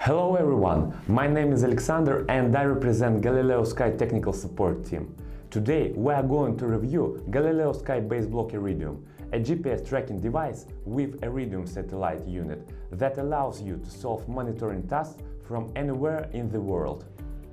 Hello everyone, my name is Alexander and I represent Galileosky technical support team. Today we are going to review Galileosky Base Block Iridium, a GPS tracking device with Iridium satellite unit that allows you to solve monitoring tasks from anywhere in the world.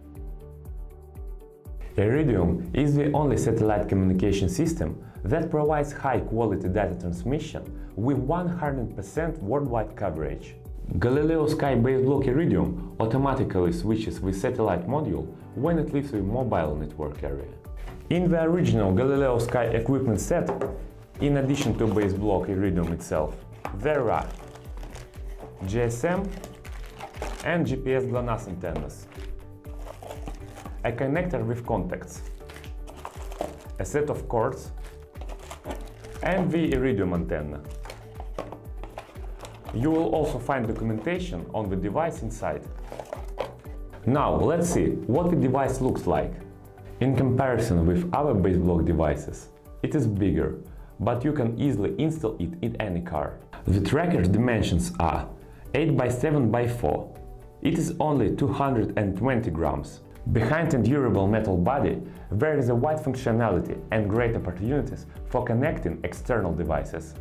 Iridium is the only satellite communication system that provides high-quality data transmission with 100% worldwide coverage. Galileosky Base Block Iridium automatically switches with satellite module when it leaves the mobile network area. In the original Galileosky equipment set, in addition to Base Block Iridium itself, there are GSM and GPS GLONASS antennas, a connector with contacts, a set of cords, and the Iridium antenna. You will also find documentation on the device inside. Now let's see what the device looks like. In comparison with other base block devices, it is bigger, but you can easily install it in any car. The tracker's dimensions are 8 by 7 by 4. It is only 220 grams. Behind a durable metal body, there is a wide functionality and great opportunities for connecting external devices.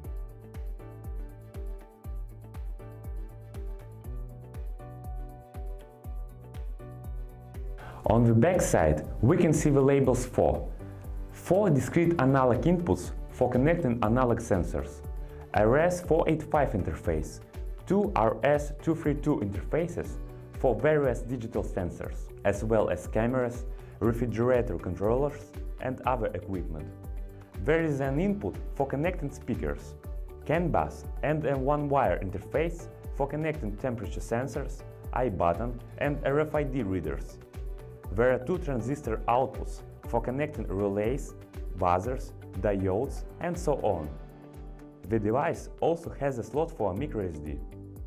On the back side, we can see the labels for 4 discrete analog inputs for connecting analog sensors, a RS-485 interface, 2 RS-232 interfaces for various digital sensors, as well as cameras, refrigerator controllers and other equipment. There is an input for connecting speakers, CAN bus and a one-wire interface for connecting temperature sensors, I-button and RFID readers. There are 2 transistor outputs for connecting relays, buzzers, diodes and so on. The device also has a slot for a microSD.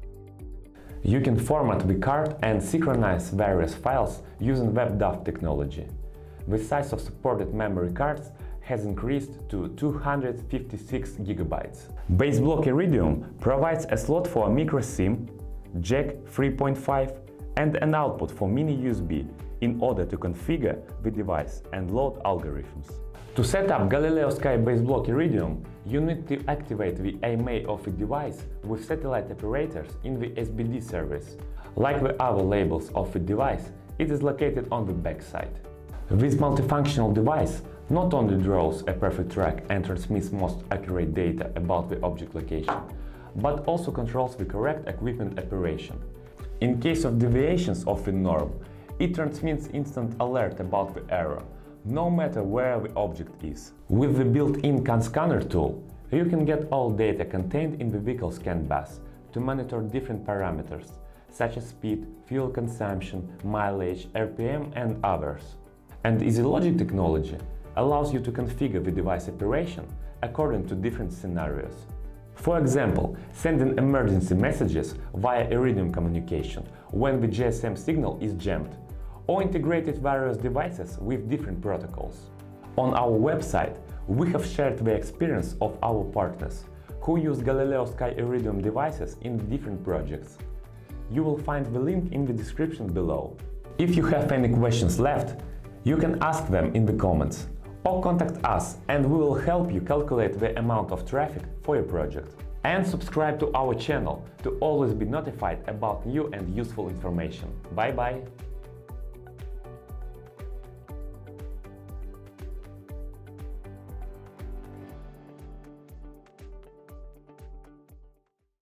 You can format the card and synchronize various files using WebDAV technology. The size of supported memory cards has increased to 256 GB. Base Block Iridium provides a slot for a microSIM, jack 3.5 and an output for mini USB in order to configure the device and load algorithms. To set up Galileosky Base Block Iridium, you need to activate the IMEI of the device with satellite operators in the SBD service. Like the other labels of the device, it is located on the back side. This multifunctional device not only draws a perfect track and transmits most accurate data about the object location, but also controls the correct equipment operation. In case of deviations of the norm, it transmits instant alert about the error, no matter where the object is. With the built-in CAN scanner tool, you can get all data contained in the vehicle's CAN bus to monitor different parameters, such as speed, fuel consumption, mileage, RPM and others. And EasyLogic technology allows you to configure the device operation according to different scenarios. For example, sending emergency messages via Iridium communication when the GSM signal is jammed, or integrated various devices with different protocols. On our website, we have shared the experience of our partners who use Galileosky Iridium devices in different projects. You will find the link in the description below. If you have any questions left, you can ask them in the comments or contact us and we will help you calculate the amount of traffic for your project. And subscribe to our channel to always be notified about new and useful information. Bye bye!